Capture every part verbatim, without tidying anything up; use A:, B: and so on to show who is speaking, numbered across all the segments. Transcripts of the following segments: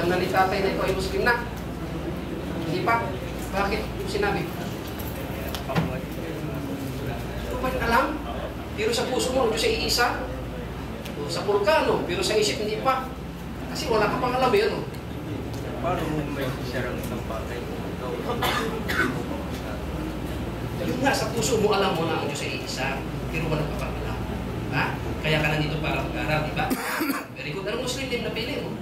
A: na ni tatay na ikaw ay Muslim na? Hindi pa? Bakit sinabi? Ano ba alam? Pero sa puso mo, Diyos ay iisa. Sa pulkano, pero sa isip hindi pa. Kasi wala ka pang alam yun. No?
B: Paano mo may share ang isang bagay?
A: Yung nga, sa puso mo alam mo na ang Diyos ay isa, pero wala ka pang alam. Ha? Kaya ka nandito para mag-aral, di ba? Very good. Anong Muslim din napili mo?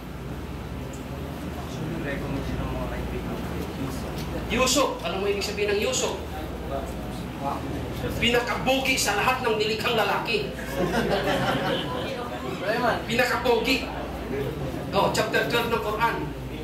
B: Recognition ng mga kaibigan.
A: Yusuf. Alam mo ibig sabihin ng Yusuf? Pinakabogi sa lahat ng nilikhang lalaki. Pinakabogi. Oh, chapter twelve ng Quran.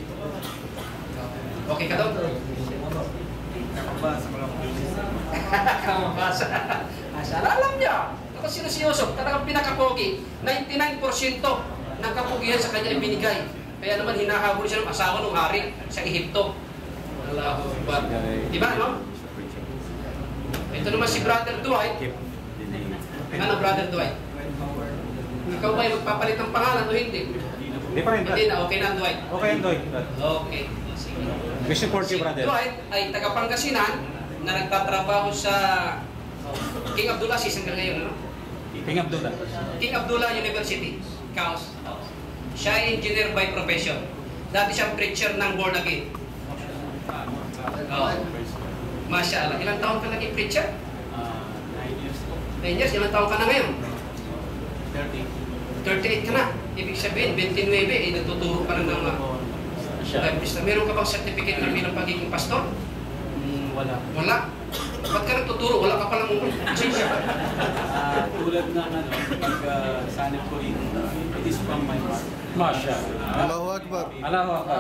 A: Okay ka daw?
B: Nakabasa ko lang.
A: Kamabasa. Asala alam niya. Tapos sino si Yusuf? Talagang pinakapogi. ninety-nine percent ng kapugihan sa kanya ay binigay. Kaya naman hinahabol siya ng asawa ng hari sa Ehipto. Allahu Akbar. Diba, no? Ito naman si Brother Dwight. Ano, Brother Dwight? Ikaw ba ay magpapalit ng pangalan o hindi?
C: Hindi pa rin,
A: Hindi na, okay na, Dwight.
C: Okay, Dwight.
A: Okay. Sige.
C: We support you, brother.
A: Si Dwight ay taga-Pangasinan na nagtatrabaho sa King Abdulaziz hanggang ngayon, ano?
C: King Abdullah.
A: King Abdullah University. Caos. Siya ay engineer by profession. Dati siyang preacher ng born again. Oh. Masya Allah. Ilang taon ka naging preacher?
B: nine years po.
A: nine years. Ilang taon ka na ngayon?
B: thirty.
A: thirty-eight ka na. Ibig sabihin, twenty-nine, eh, nagtuturo ka na ng mga uh, meron ka bang certificate na bilang pagiging pastor?
B: Mm, wala.
A: Wala. Ba't ka nagtuturo? Wala ka palang lisensya.
B: Ah, tulad ng ano, pag uh, sanib ko rin, it is from my heart.
C: Masya.
D: Allahu Akbar.
C: Allahu Akbar.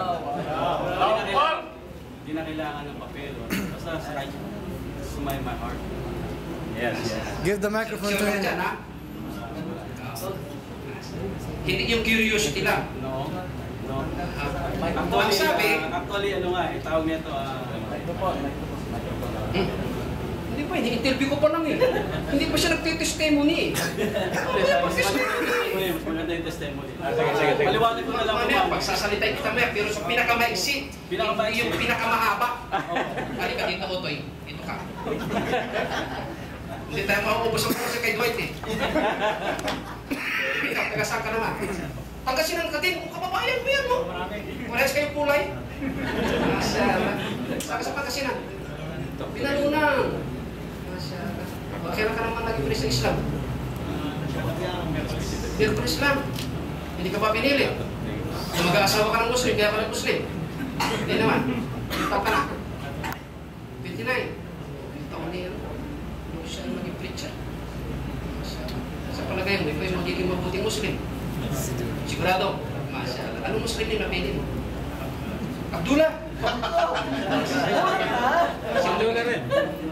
B: Hindi na kailangan ng papel. Basta sa right to my, my heart.
C: Yes, yes.
D: Give the microphone to
A: Sure ka
D: him.
A: dyan, ha? Hindi yung curiosity lang.
B: No. No.
A: Ang
B: Actually,
A: sabi,
B: uh, actually ano nga, eh, tawag nito, ah,
A: hmm, hindi pa, ini-interview ko pa lang eh. Hindi pa siya nagtitestimony eh.
B: Mas maganda yung testimony.
C: Ah, sige, sige, sige.
B: Paliwanag ko na lang
A: Ano
B: po,
A: yan,
B: ma'am.
A: pagsasalita kita maya, pero sa pinakamaiksi,
B: Pinakamaiksi.
A: yung pinakamahaba. Halika dito, Otoy. Dito ka. Hindi tayo mauubos ang puso kay Dwight eh. Ikaw, taga-saan ka naman? Pangasinan ka din, kung kababayan mo yan, no? Parehas kayong kulay. Masya Allah. Saan ka sa Pangasinan? Pinalunang. Masya Allah. Kailan ka naman naging Islam Islam? Pero kung Islam, hindi ka pa pinili. Kung mag-aasawa ka ng Muslim, kaya ka ng Muslim. Hindi naman. Itaw ka na. twenty-nine. Itaw na yan. Ano siya maging preacher? Sa palagay mo, ikaw yung magiging mabuting Muslim. Sigurado? Masya Allah. Anong Muslim yung napili mo? Abdullah!
C: Si Abdullah rin.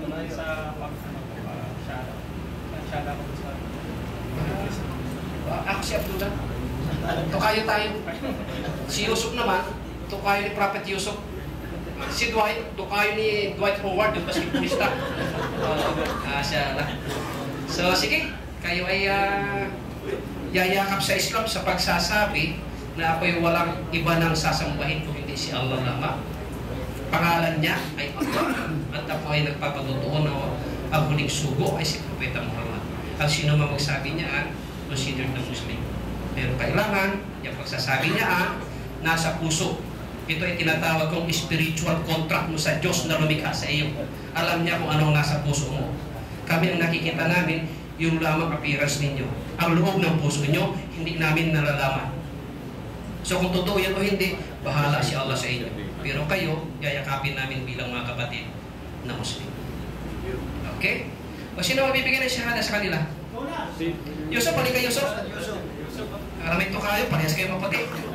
A: Ako si Abdullah. Tukayo tayo. Si Yusuf naman, tukayo ni Prophet Yusuf. Si Dwight, tukayo ni Dwight Howard, yung basketballista. Masya Allah. So sige, kayo ay uh, yayakap sa Islam sa pagsasabi na ako'y walang iba nang sasambahin kung hindi si Allah lamang. Pangalan niya ay Allah at ako ay nagpapatutuo na ang huling sugo ay si Propeta Muhammad. Ang sino man magsabi niya, ah, considered na Muslim. Pero kailangan, yung pagsasabi niya, ah, nasa puso. Ito ay tinatawag kong spiritual contract mo sa Diyos na lumikha sa iyo. Alam niya kung anong nasa puso mo. Kami ang nakikita namin, yung lamang appearance ninyo. Ang loob ng puso niyo, hindi namin nalalaman. So kung totoo yan o hindi, bahala si Allah sa inyo. Pero kayo, yayakapin namin bilang mga kapatid na Muslim. Okay? O sino mabibigyan ng shahada sa kanila? Yusuf, pali ka Yusuf. Aramay to kayo, parehas kayo mapati.